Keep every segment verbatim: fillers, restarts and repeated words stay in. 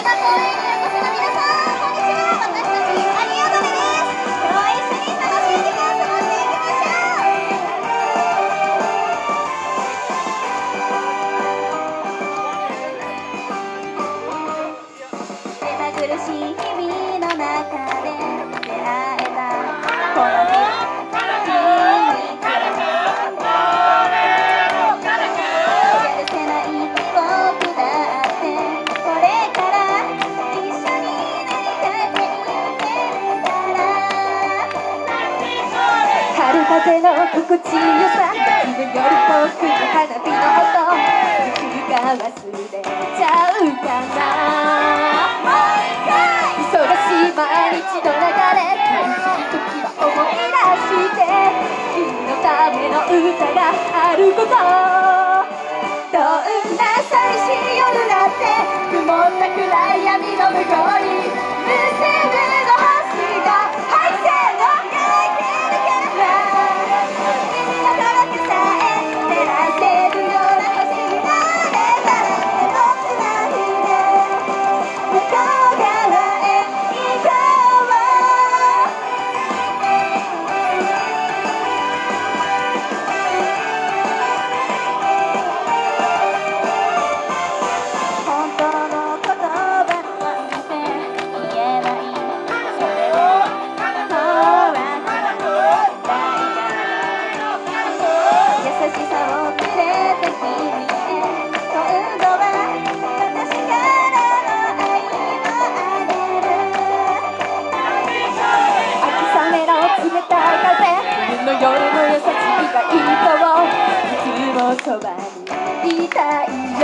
風の心地よさ、自分より遠くの花火の音、僕が忘れちゃうかな。忙しい毎日の流れ、苦しい時は思い出して、君のための歌があること。どんな寂しい夜だって曇った暗い闇の向こうに無数の星がはいせーの輝いてるから君の孤独さえ照らせるような星になれたら僕らにね向こう側へ行こう。本当の言葉なんて言えない、それをほら優しさをくれた君へ今度は私からの愛をあげる。秋雨の冷たい風、冬の夜の優しいがいいといつもそばにいたいよ。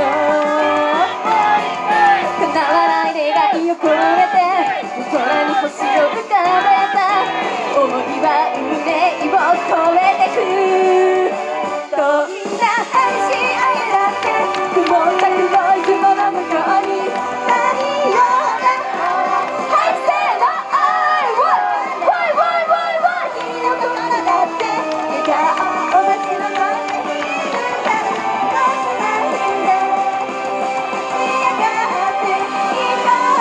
叶わない願いを込めて空に星を浮かべた想いは運命を超えてく。どんな激しい愛だって曇った黒い雲の向こうに太陽がはいせーの愛をワイワイワイワイ君の心だって笑顔を待ち望んでいるから僕なんて見上がっていこう。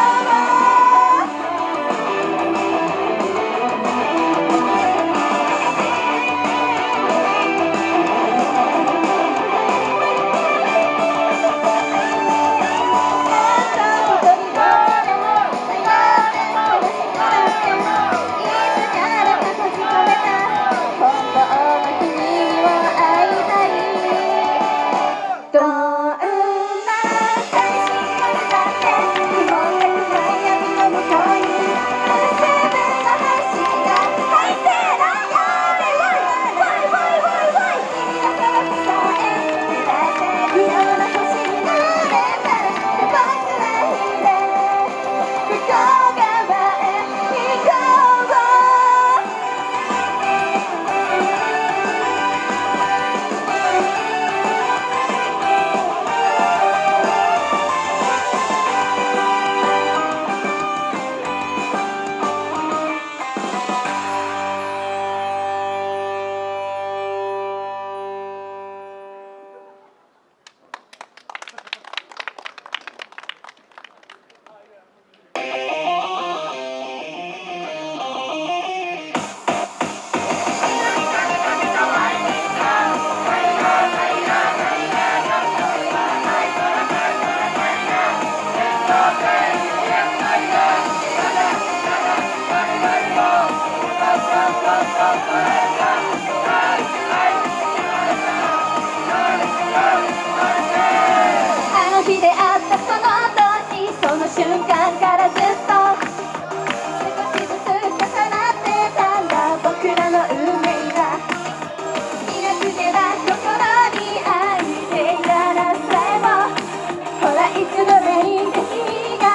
あの日出会ったその時、その瞬間からずっと少しずつ重なってたんだ僕らの運命が。いなくては心に愛でいらなさえもほらいつのメインで君が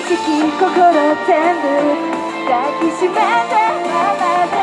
しき心全部抱きしめてままで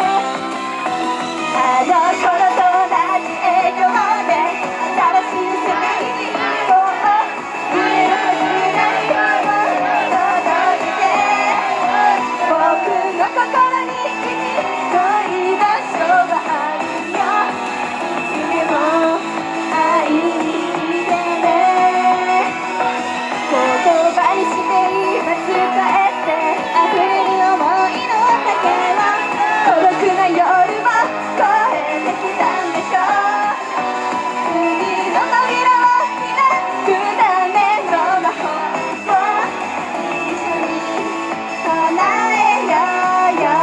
あの頃と同じ笑顔で新しい世界を見えるはずないよう届けて僕の心に恋の場所があるよいつでも会いに来てね言葉にして今伝えて溢れる想いの丈は孤独な夜も越えてきたんでしょう次の扉を開くための魔法を一緒に唱えようよ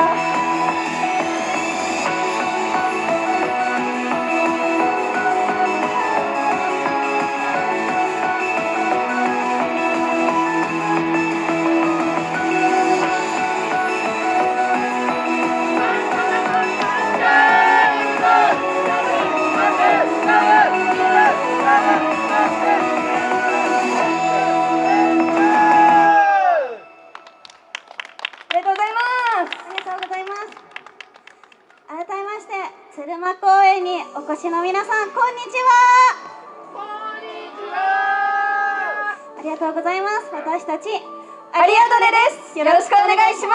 鶴間公園にお越しの皆さん、こんにちは。こんにちは。ありがとうございます。私たちアリアドネです。よろしくお願いします。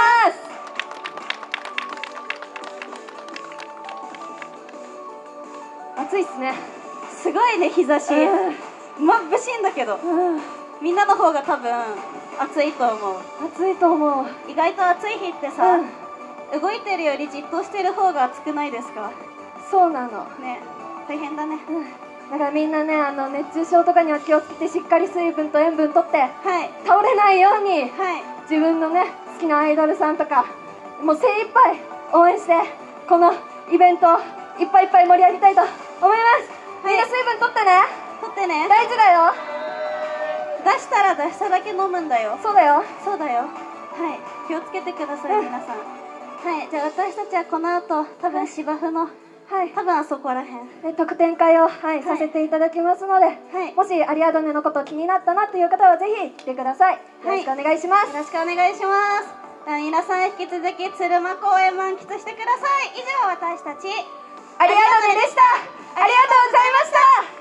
暑いっすね。 すごいね、日差し。まぶしいんだけど、うん、みんなの方が多分暑いと思う。 暑いと思う。 意外と暑い日ってさ、うん、動いてるよりじっとしてる方が暑くないですか？ そうなのね、大変だね、 うん、だからみんなね、あの熱中症とかには気をつけてしっかり水分と塩分とって、はい、倒れないように、はい、自分のね好きなアイドルさんとかもう精一杯応援してこのイベントをいっぱいいっぱい盛り上げたいと思います、はい、みんな水分とってね、 とってね、 大事だよ。 出したら出しただけ飲むんだよ。 そうだよ、 そうだよ。はい、気をつけてください、うん、皆さん。はい、じゃあ私たちはこの後多分芝生の、はい、多分あそこらへんで特典会を、はいはい、させていただきますので、はい、もしアリアドネのこと気になったなという方はぜひ来てください。よろしくお願いします、 はい、よろしくお願いします。皆さん引き続き鶴間公園満喫してください。以上、私たちアリアドネでした。ありがとうございました。